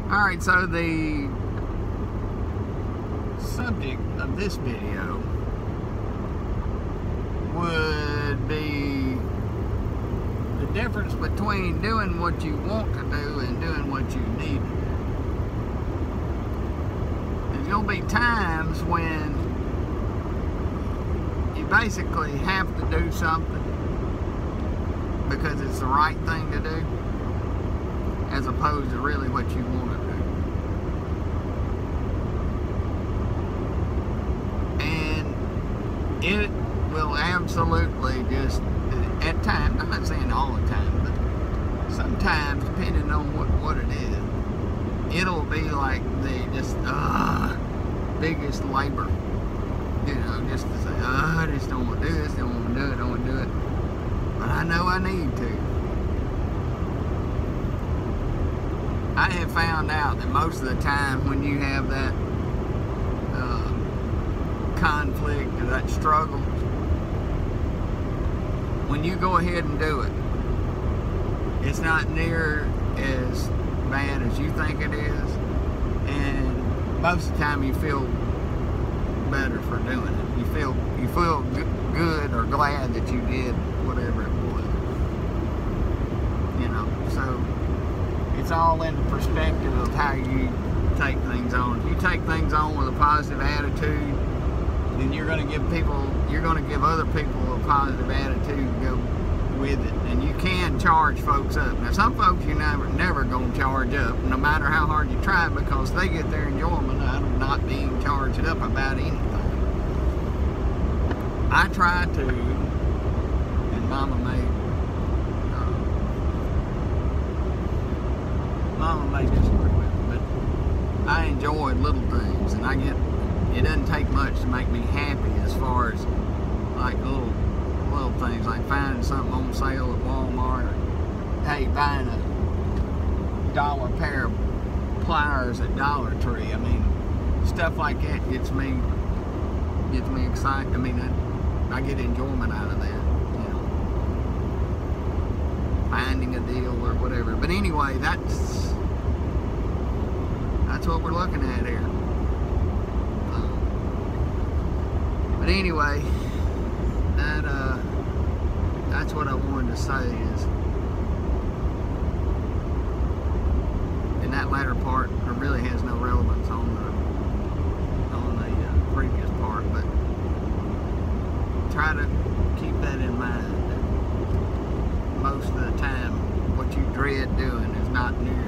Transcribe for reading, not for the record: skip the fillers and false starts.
Alright, so the subject of this video would be the difference between doing what you want to do and doing what you need to do. There's going to be times when you basically have to do something because it's the right thing to do, as opposed to really what you want to do. And it will absolutely just, at times, I'm not saying all the time, but sometimes, depending on what it is, it'll be like the just biggest labor, you know, just to say, I just don't want to do this, don't want to do it, don't want to do it, but I know I need to. I have found out that most of the time when you have that conflict or that struggle, when you go ahead and do it, it's not near as bad as you think it is, and most of the time you feel better for doing it. You feel good or glad that you did whatever it was, you know. So it's all in the perspective of how you take things on. If you take things on with a positive attitude, then you're going to give other people a positive attitude to go with it. And you can charge folks up. Now, some folks you're never going to charge up, no matter how hard you try, because they get their enjoyment out of not being charged up about anything. I try to, and Mama may disagree with me, but I enjoy little things, and it doesn't take much to make me happy, as far as like little things, like finding something on sale at Walmart, or hey, buying a $1 pair of pliers at Dollar Tree. I mean, stuff like that gets me excited. I mean, I get enjoyment out of that, you know, finding a deal or whatever. But anyway, that's what we're looking at here. But anyway, that's what I wanted to say is, in that latter part, it really has no relevance on the previous part, but try to keep that in mind, that most of the time what you dread doing is not near